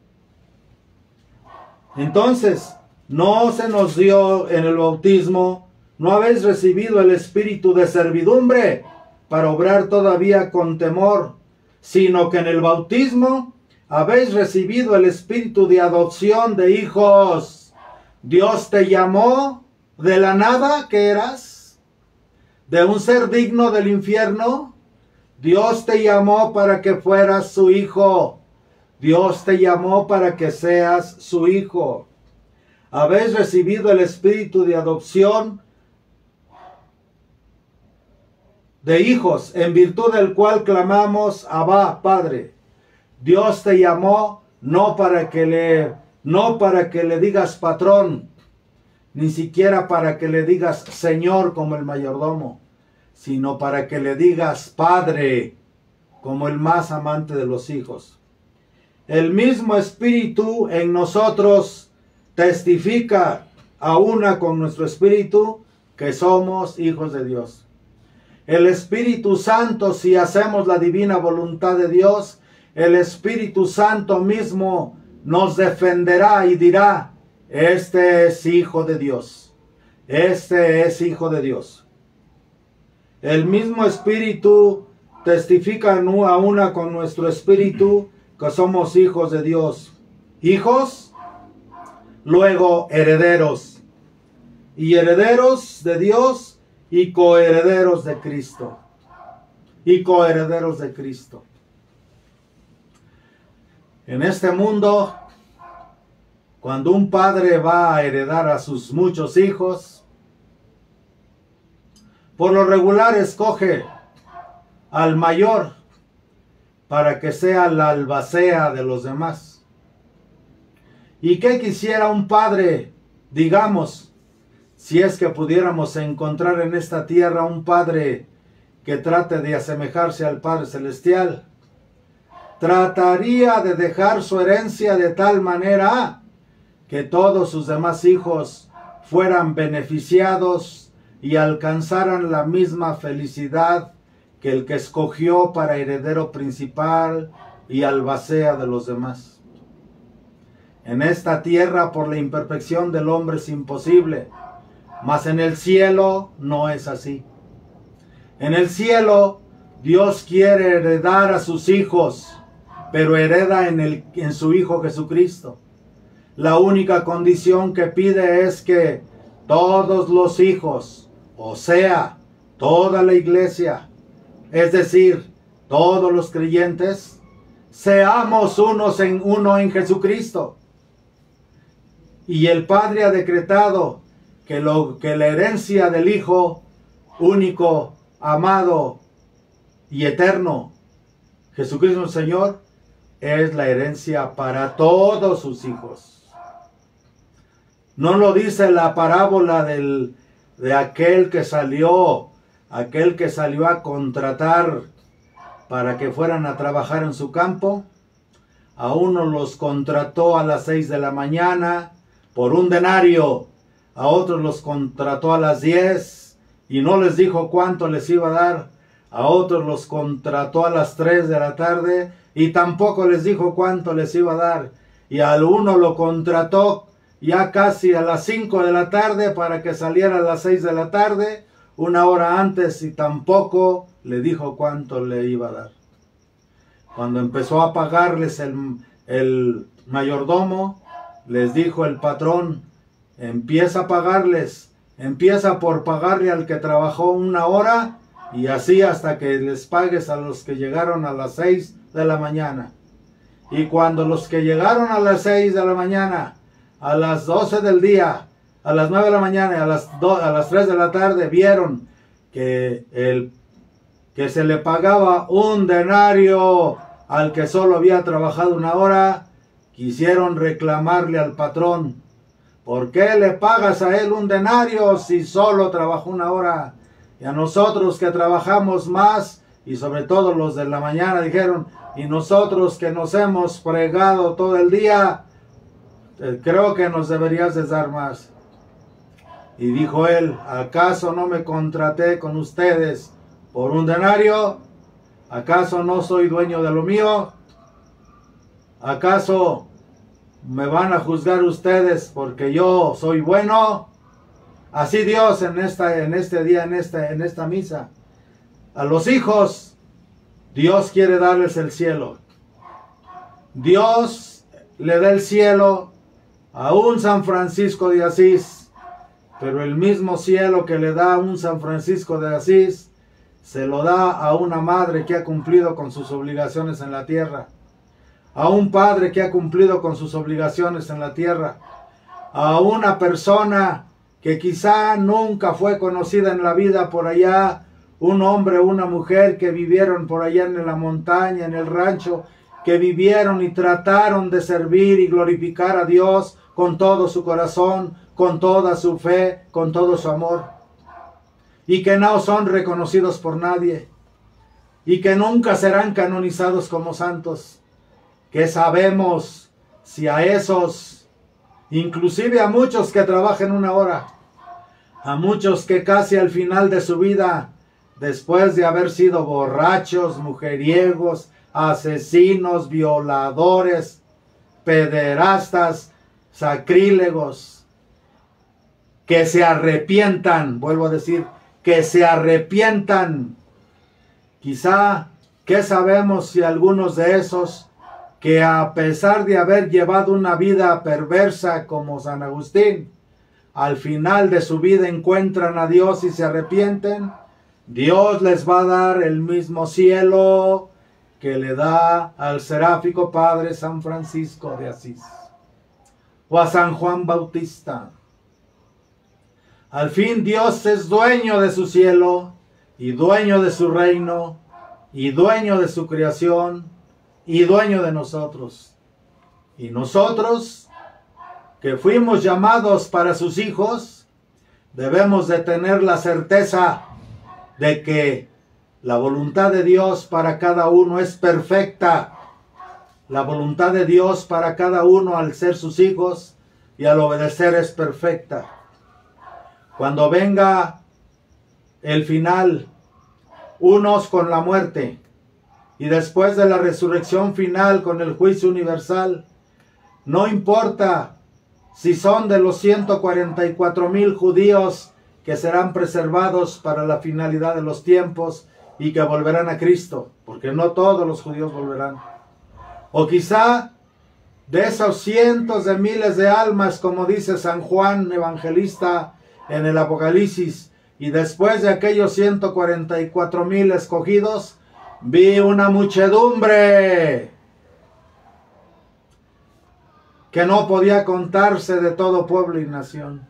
Entonces, no se nos dio en el bautismo, no habéis recibido el espíritu de servidumbre para obrar todavía con temor, sino que en el bautismo habéis recibido el espíritu de adopción de hijos. Dios te llamó de la nada que eras, de un ser digno del infierno. Dios te llamó para que fueras su hijo. Dios te llamó para que seas su hijo. Habéis recibido el espíritu de adopción de hijos, en virtud del cual clamamos Abba, Padre. Dios te llamó no para que le digas patrón, ni siquiera para que le digas Señor como el mayordomo, sino para que le digas Padre como el más amante de los hijos. El mismo Espíritu en nosotros testifica a una con nuestro espíritu que somos hijos de Dios. El Espíritu Santo, si hacemos la divina voluntad de Dios, el Espíritu Santo mismo nos defenderá y dirá, este es hijo de Dios, este es hijo de Dios. El mismo Espíritu testifica a una con nuestro espíritu que somos hijos de Dios. Hijos, luego herederos, y herederos de Dios y coherederos de Cristo. Y coherederos de Cristo. En este mundo, cuando un padre va a heredar a sus muchos hijos, por lo regular escoge al mayor para que sea la albacea de los demás. ¿Y qué quisiera un padre, digamos, si es que pudiéramos encontrar en esta tierra un padre que trate de asemejarse al Padre Celestial? Trataría de dejar su herencia de tal manera que todos sus demás hijos fueran beneficiados y alcanzaran la misma felicidad que el que escogió para heredero principal y albacea de los demás. En esta tierra, por la imperfección del hombre, es imposible, mas en el cielo no es así. En el cielo, Dios quiere heredar a sus hijos, pero hereda en su Hijo Jesucristo. La única condición que pide es que todos los hijos, o sea, toda la iglesia, es decir, todos los creyentes, seamos uno en Jesucristo. Y el Padre ha decretado que la herencia del Hijo único, amado y eterno, Jesucristo el Señor, es la herencia para todos sus hijos. No lo dice la parábola de aquel que salió a contratar para que fueran a trabajar en su campo. A uno los contrató a las 6 de la mañana por un denario, a otros los contrató a las 10 y no les dijo cuánto les iba a dar, a otros los contrató a las 3 de la tarde y tampoco les dijo cuánto les iba a dar, y al uno lo contrató ya casi a las 5 de la tarde para que saliera a las 6 de la tarde, una hora antes, y tampoco le dijo cuánto le iba a dar. Cuando empezó a pagarles el mayordomo, les dijo el patrón: empieza a pagarles, empieza por pagarle al que trabajó una hora, y así hasta que les pagues a los que llegaron a las 6 de la mañana. Y cuando los que llegaron a las 6 de la mañana, a las 12 del día, a las 9 de la mañana y a las 3 de la tarde vieron que se le pagaba un denario al que solo había trabajado una hora, quisieron reclamarle al patrón: ¿por qué le pagas a él un denario si solo trabajó una hora? Y a nosotros que trabajamos más, y sobre todo los de la mañana, dijeron: y nosotros que nos hemos fregado todo el día, creo que nos deberías de dar más. Y dijo él: ¿acaso no me contraté con ustedes por un denario? ¿Acaso no soy dueño de lo mío? ¿Acaso me van a juzgar ustedes porque yo soy bueno? Así Dios en esta misa, a los hijos, Dios quiere darles el cielo. Dios le da el cielo a un San Francisco de Asís, pero el mismo cielo que le da a un San Francisco de Asís, se lo da a una madre que ha cumplido con sus obligaciones en la tierra, a un padre que ha cumplido con sus obligaciones en la tierra, a una persona que quizá nunca fue conocida en la vida por allá, un hombre o una mujer que vivieron por allá en la montaña, en el rancho, que vivieron y trataron de servir y glorificar a Dios con todo su corazón, con toda su fe, con todo su amor, y que no son reconocidos por nadie, y que nunca serán canonizados como santos, que sabemos si a esos, inclusive a muchos que trabajan una hora, a muchos que casi al final de su vida, después de haber sido borrachos, mujeriegos, asesinos, violadores, pederastas, sacrílegos, que se arrepientan, vuelvo a decir, que se arrepientan. Quizá, ¿qué sabemos si algunos de esos que a pesar de haber llevado una vida perversa como San Agustín, al final de su vida encuentran a Dios y se arrepienten? Dios les va a dar el mismo cielo que le da al seráfico Padre San Francisco de Asís o a San Juan Bautista. Al fin Dios es dueño de su cielo y dueño de su reino y dueño de su creación y dueño de nosotros. Y nosotros, que fuimos llamados para sus hijos, debemos de tener la certeza de que la voluntad de Dios para cada uno es perfecta. La voluntad de Dios para cada uno al ser sus hijos y al obedecer es perfecta. Cuando venga el final, unos con la muerte y después de la resurrección final con el juicio universal, no importa si son de los 144,000 judíos que serán preservados para la finalidad de los tiempos y que volverán a Cristo, porque no todos los judíos volverán. O quizá de esos cientos de miles de almas, como dice San Juan Evangelista en el Apocalipsis, Y después de aquellos 144,000 escogidos, vi una muchedumbre que no podía contarse de todo pueblo y nación.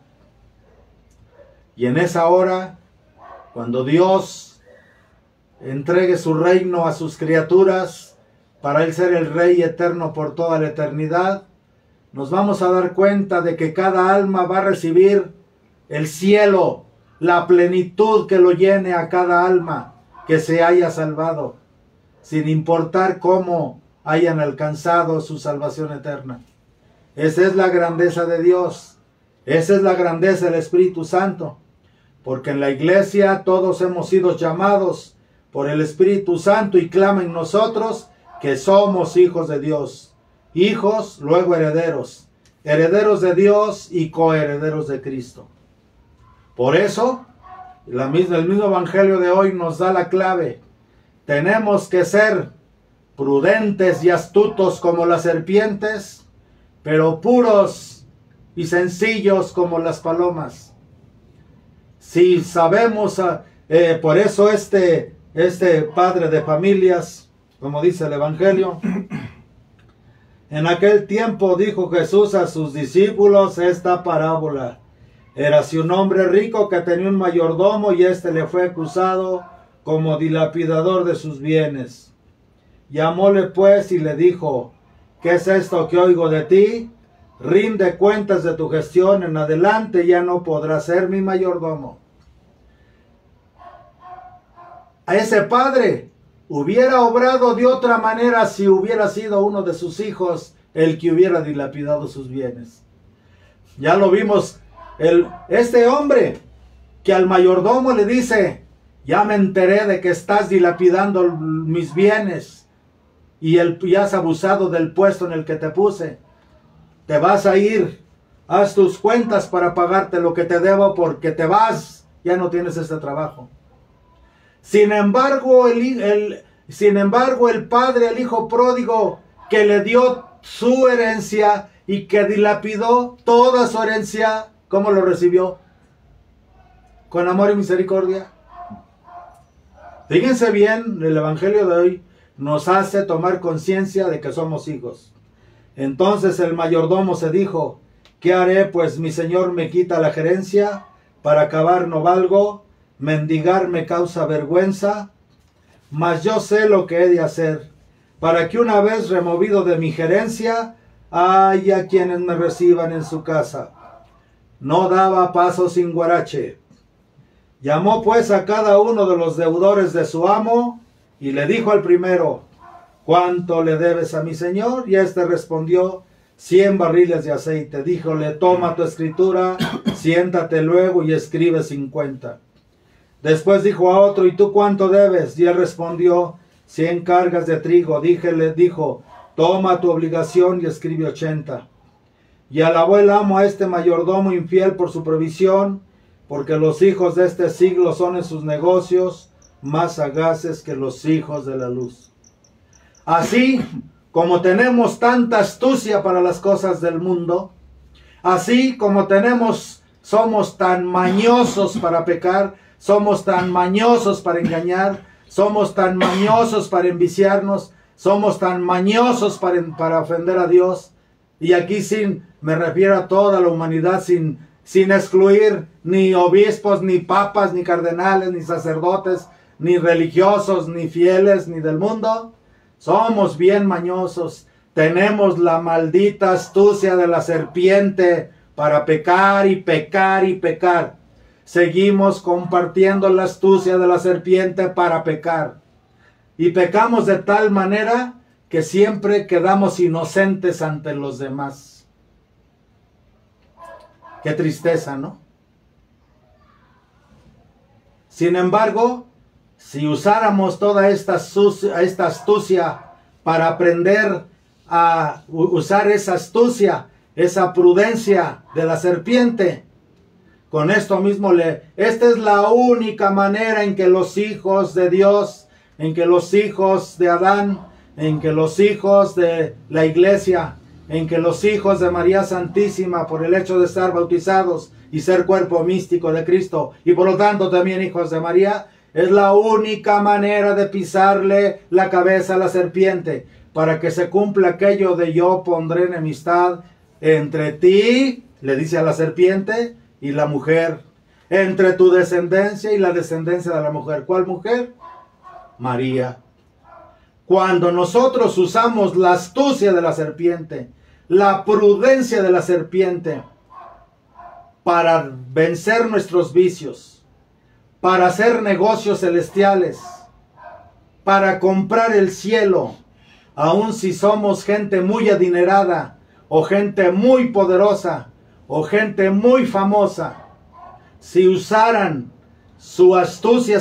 Y en esa hora, cuando Dios entregue su reino a sus criaturas, para Él ser el Rey eterno por toda la eternidad, nos vamos a dar cuenta de que cada alma va a recibir el cielo, la plenitud que lo llene a cada alma que se haya salvado, sin importar cómo hayan alcanzado su salvación eterna. Esa es la grandeza de Dios, esa es la grandeza del Espíritu Santo, porque en la iglesia todos hemos sido llamados por el Espíritu Santo y clama en nosotros que somos hijos de Dios, hijos, luego herederos, herederos de Dios y coherederos de Cristo. Por eso, el mismo Evangelio de hoy nos da la clave. Tenemos que ser prudentes y astutos como las serpientes, pero puros y sencillos como las palomas. Si sabemos, por eso este padre de familias, como dice el Evangelio, en aquel tiempo dijo Jesús a sus discípulos esta parábola. Érase un hombre rico que tenía un mayordomo y éste le fue acusado como dilapidador de sus bienes. Llamóle pues y le dijo: ¿qué es esto que oigo de ti? Rinde cuentas de tu gestión, en adelante ya no podrás ser mi mayordomo. A ese padre hubiera obrado de otra manera si hubiera sido uno de sus hijos el que hubiera dilapidado sus bienes. Ya lo vimos, este hombre que al mayordomo le dice: ya me enteré de que estás dilapidando mis bienes y has abusado del puesto en el que te puse. Te vas a ir, haz tus cuentas para pagarte lo que te debo, porque te vas, ya no tienes este trabajo. Sin embargo, el padre, el hijo pródigo, que le dio su herencia y que dilapidó toda su herencia, ¿cómo lo recibió? Con amor y misericordia. Fíjense bien, el Evangelio de hoy nos hace tomar conciencia de que somos hijos. Entonces el mayordomo se dijo: ¿qué haré? Pues mi señor me quita la gerencia, para acabar no valgo, mendigar me causa vergüenza, mas yo sé lo que he de hacer, para que una vez removido de mi gerencia, haya quienes me reciban en su casa. No daba paso sin guarache. Llamó pues a cada uno de los deudores de su amo, y le dijo al primero: ¿cuánto le debes a mi señor? Y éste respondió: 100 barriles de aceite. Díjole: toma tu escritura, siéntate luego y escribe 50. Después dijo a otro: ¿y tú cuánto debes? Y él respondió: 100 cargas de trigo. Dijo: toma tu obligación y escribe 80. Y alabó el amo a este mayordomo infiel por su provisión, porque los hijos de este siglo son en sus negocios más sagaces que los hijos de la luz. Así como tenemos tanta astucia para las cosas del mundo, así como somos tan mañosos para pecar, somos tan mañosos para engañar, somos tan mañosos para enviciarnos, somos tan mañosos para ofender a Dios. Y aquí me refiero a toda la humanidad, sin excluir ni obispos, ni papas, ni cardenales, ni sacerdotes, ni religiosos, ni fieles, ni del mundo. Somos bien mañosos. Tenemos la maldita astucia de la serpiente para pecar y pecar y pecar. Seguimos compartiendo la astucia de la serpiente para pecar. Y pecamos de tal manera que siempre quedamos inocentes ante los demás. Qué tristeza, ¿no? Sin embargo, si usáramos toda esta astucia para aprender a usar esa astucia, esa prudencia de la serpiente, con esto mismo esta es la única manera en que los hijos de Dios, en que los hijos de Adán, en que los hijos de la iglesia, en que los hijos de María Santísima, por el hecho de estar bautizados y ser cuerpo místico de Cristo, y por lo tanto también hijos de María, es la única manera de pisarle la cabeza a la serpiente, para que se cumpla aquello de yo pondré enemistad entre ti, le dice a la serpiente, y la mujer, entre tu descendencia y la descendencia de la mujer. ¿Cuál mujer? María. Cuando nosotros usamos la astucia de la serpiente, la prudencia de la serpiente, para vencer nuestros vicios, para hacer negocios celestiales, para comprar el cielo, aun si somos gente muy adinerada, o gente muy poderosa, o gente muy famosa, si usaran su astucia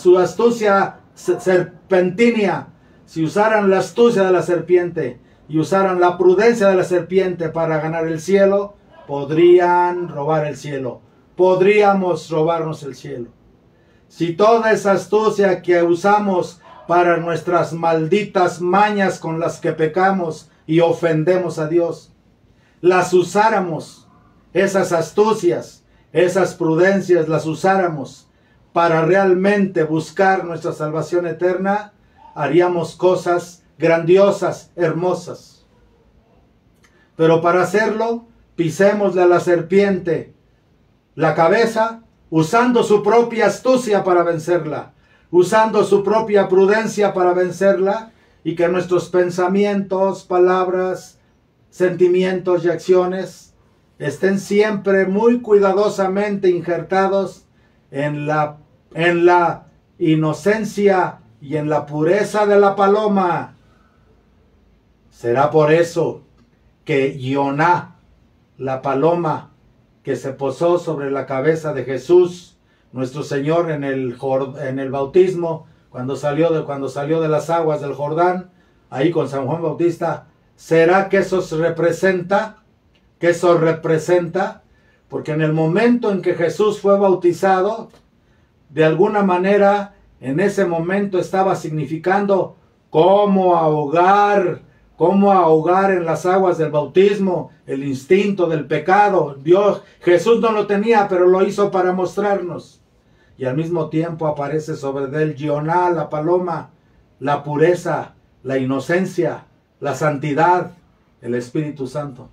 serpentina, si usaran la astucia de la serpiente y usaran la prudencia de la serpiente para ganar el cielo, podrían robar el cielo. Podríamos robarnos el cielo. Si toda esa astucia que usamos para nuestras malditas mañas con las que pecamos y ofendemos a Dios, las usáramos, esas astucias, esas prudencias las usáramos para realmente buscar nuestra salvación eterna, haríamos cosas grandiosas, hermosas. Pero para hacerlo, pisémosle a la serpiente la cabeza, usando su propia astucia para vencerla, usando su propia prudencia para vencerla, y que nuestros pensamientos, palabras, sentimientos y acciones estén siempre muy cuidadosamente injertados en la inocencia y en la pureza de la paloma. Será por eso que Ioná, la paloma que se posó sobre la cabeza de Jesús, nuestro Señor, en el bautismo, cuando salió de las aguas del Jordán, ahí con San Juan Bautista, ¿será que eso representa? Que eso representa, porque en el momento en que Jesús fue bautizado, de alguna manera, en ese momento estaba significando cómo ahogar en las aguas del bautismo el instinto del pecado. Jesús no lo tenía, pero lo hizo para mostrarnos. Y al mismo tiempo aparece sobre él Ioná, la paloma, la pureza, la inocencia, la santidad, el Espíritu Santo.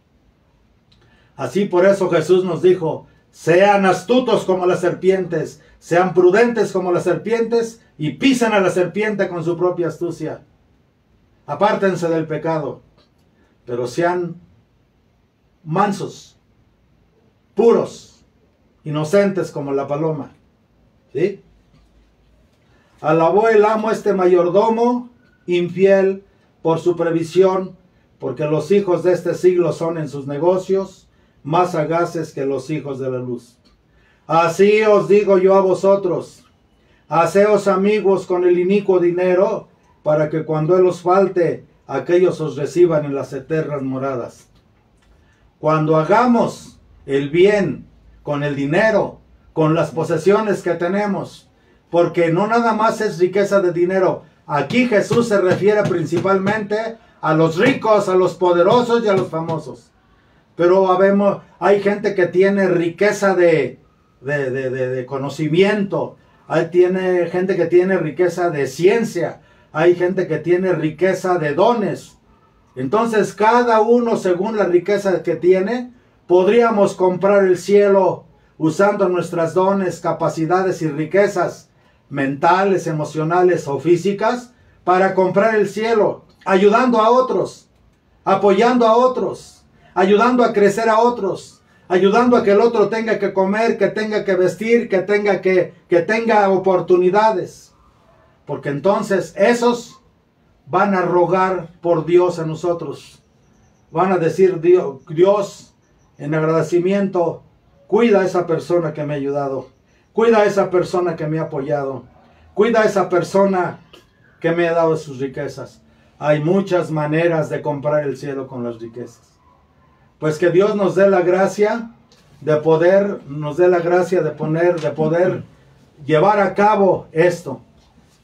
Así por eso Jesús nos dijo, sean astutos como las serpientes, sean prudentes como las serpientes y pisen a la serpiente con su propia astucia. Apártense del pecado, pero sean mansos, puros, inocentes como la paloma. ¿Sí? Alabó el amo este mayordomo infiel por su previsión, porque los hijos de este siglo son en sus negocios más sagaces que los hijos de la luz. Así os digo yo a vosotros, haceos amigos con el inicuo dinero, para que cuando él os falte, aquellos os reciban en las eternas moradas. Cuando hagamos el bien con el dinero, con las posesiones que tenemos, porque no nada más es riqueza de dinero. Aquí Jesús se refiere principalmente a los ricos, a los poderosos y a los famosos. Pero hay gente que tiene riqueza de conocimiento, hay gente que tiene riqueza de ciencia, hay gente que tiene riqueza de dones. Entonces cada uno, según la riqueza que tiene, podríamos comprar el cielo usando nuestras dones, capacidades y riquezas mentales, emocionales o físicas para comprar el cielo, ayudando a otros, apoyando a otros, ayudando a crecer a otros, ayudando a que el otro tenga que comer, que tenga que vestir, que tenga oportunidades. Porque entonces esos van a rogar por Dios a nosotros. Van a decir, Dios, en agradecimiento, cuida a esa persona que me ha ayudado. Cuida a esa persona que me ha apoyado. Cuida a esa persona que me ha dado sus riquezas. Hay muchas maneras de comprar el cielo con las riquezas. Pues que Dios nos dé la gracia de poder llevar a cabo esto.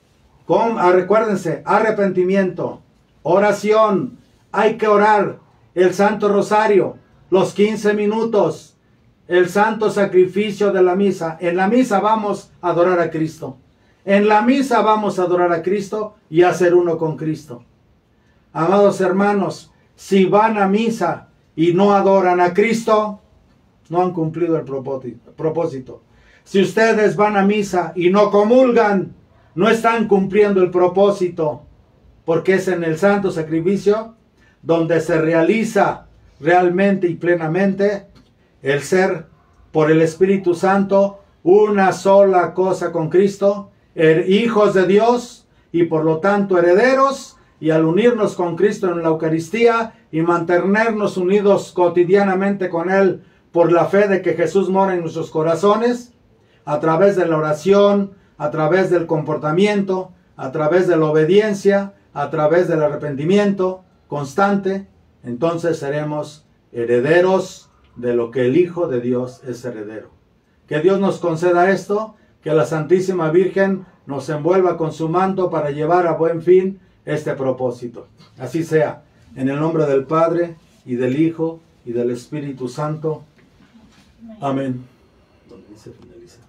Recuérdense, arrepentimiento, oración, hay que orar el Santo Rosario, los 15 minutos, el santo sacrificio de la misa. En la misa vamos a adorar a Cristo. En la misa vamos a adorar a Cristo y a ser uno con Cristo. Amados hermanos, si van a misa y no adoran a Cristo, no han cumplido el propósito. Si ustedes van a misa y no comulgan, no están cumpliendo el propósito, porque es en el santo sacrificio donde se realiza realmente y plenamente el ser por el Espíritu Santo una sola cosa con Cristo, hijos de Dios y por lo tanto herederos, y al unirnos con Cristo en la Eucaristía y mantenernos unidos cotidianamente con Él por la fe de que Jesús mora en nuestros corazones, a través de la oración, a través del comportamiento, a través de la obediencia, a través del arrepentimiento constante, entonces seremos herederos de lo que el Hijo de Dios es heredero. Que Dios nos conceda esto, que la Santísima Virgen nos envuelva con su manto para llevar a buen fin este propósito. Así sea, en el nombre del Padre, y del Hijo, y del Espíritu Santo. Amén. Donde dice finaliza.